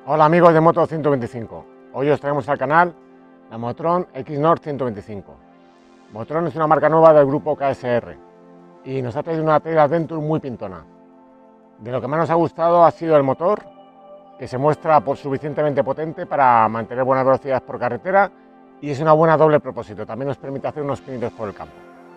Hola amigos de Moto 125, hoy os traemos al canal la Motron X-Nord 125. Motron es una marca nueva del grupo KSR y nos ha traído una Trail Adventure muy pintona. De lo que más nos ha gustado ha sido el motor, que se muestra suficientemente potente para mantener buenas velocidades por carretera y es una buena doble propósito, también nos permite hacer unos pinitos por el campo.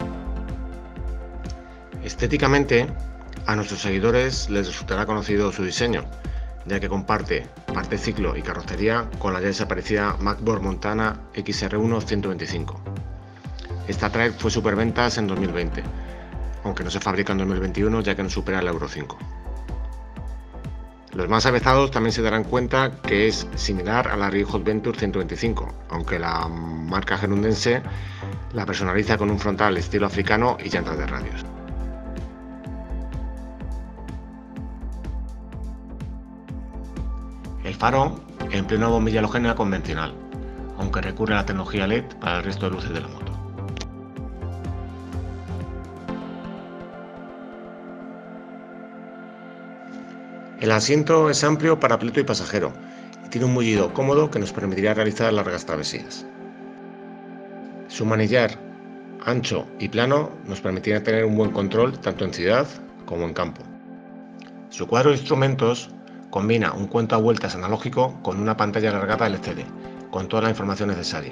Estéticamente, a nuestros seguidores les resultará conocido su diseño, ya que comparte parte ciclo y carrocería con la ya desaparecida Macboard Montana XR1 125. Esta trail fue superventas en 2020, aunque no se fabrica en 2021 ya que no supera el Euro 5. Los más avezados también se darán cuenta que es similar a la Rio Adventure 125, aunque la marca gerundense la personaliza con un frontal estilo africano y llantas de radios. El faro emplea una bombilla halogénea convencional, aunque recurre a la tecnología LED para el resto de luces de la moto. El asiento es amplio para piloto y pasajero y tiene un mullido cómodo que nos permitirá realizar largas travesías. Su manillar ancho y plano nos permitirá tener un buen control tanto en ciudad como en campo. Su cuadro de instrumentos combina un cuento a vueltas analógico con una pantalla alargada LCD, con toda la información necesaria.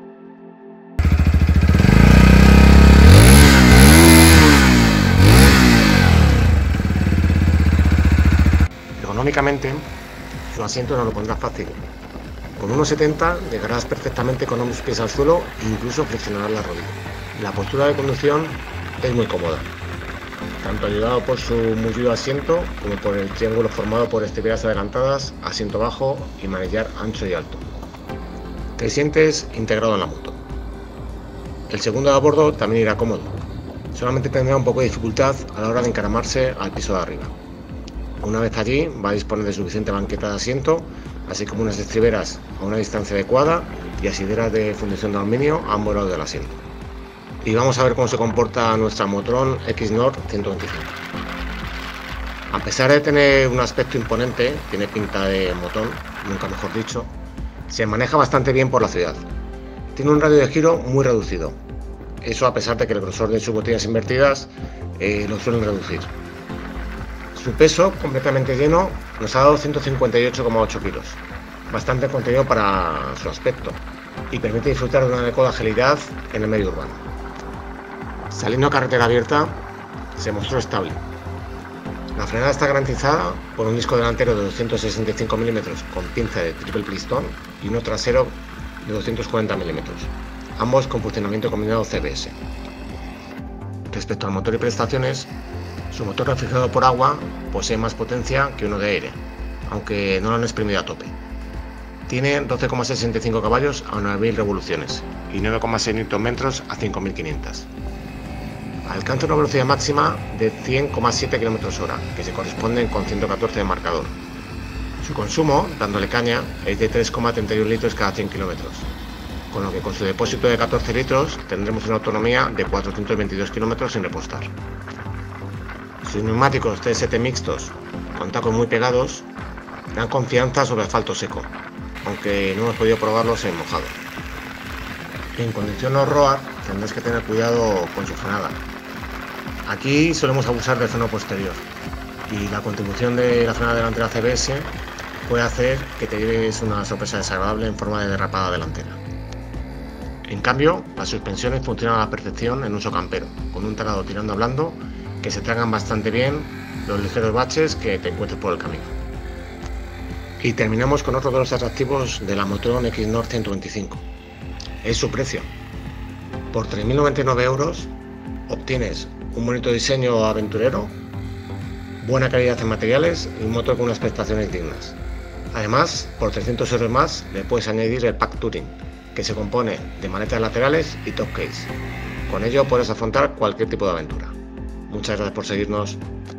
Ergonómicamente, su asiento no lo pondrá fácil. Con 1,70 llegarás perfectamente con ambos pies al suelo e incluso flexionarás la rodilla. La postura de conducción es muy cómoda, tanto ayudado por su mullido asiento como por el triángulo formado por estriberas adelantadas, asiento bajo y manillar ancho y alto. Te sientes integrado en la moto. El segundo de a bordo también irá cómodo, solamente tendrá un poco de dificultad a la hora de encaramarse al piso de arriba. Una vez allí va a disponer de suficiente banqueta de asiento, así como unas estriberas a una distancia adecuada y asideras de fundición de aluminio a ambos lados del asiento. Y vamos a ver cómo se comporta nuestra Motron X-Nord 125. A pesar de tener un aspecto imponente, tiene pinta de motón, nunca mejor dicho, se maneja bastante bien por la ciudad. Tiene un radio de giro muy reducido, eso a pesar de que el grosor de sus botellas invertidas lo suelen reducir. Su peso completamente lleno nos ha dado 158,8 kilos, bastante contenido para su aspecto y permite disfrutar de una adecuada agilidad en el medio urbano. Saliendo a carretera abierta, se mostró estable. La frenada está garantizada por un disco delantero de 265 mm con pinza de triple pistón y uno trasero de 240 mm, ambos con funcionamiento combinado CBS. Respecto al motor y prestaciones, su motor refrigerado por agua posee más potencia que uno de aire, aunque no lo han exprimido a tope. Tiene 12,65 caballos a 9.000 revoluciones y 9,6 Nm a 5.500. Alcanza una velocidad máxima de 100,7 km/h, que se corresponden con 114 de marcador. Su consumo, dándole caña, es de 3,31 litros cada 100 km, con lo que con su depósito de 14 litros tendremos una autonomía de 422 km sin repostar. Sus neumáticos TST mixtos, con tacos muy pegados, dan confianza sobre asfalto seco, aunque no hemos podido probarlos en mojado. En condición off-road tendrás que tener cuidado con su frenada. Aquí solemos abusar del freno posterior y la contribución de la frenada delantera CBS puede hacer que te lleves una sorpresa desagradable en forma de derrapada delantera. En cambio, las suspensiones funcionan a la perfección en uso campero, con un talado tirando a blando que se tragan bastante bien los ligeros baches que te encuentres por el camino. Y terminamos con otro de los atractivos de la Motron X-Nord 125. Es su precio. Por 3.099 euros obtienes un bonito diseño aventurero, buena calidad en materiales y un motor con unas prestaciones dignas. Además, por 300 euros más le puedes añadir el Pack Touring, que se compone de manetas laterales y top case. Con ello puedes afrontar cualquier tipo de aventura. Muchas gracias por seguirnos.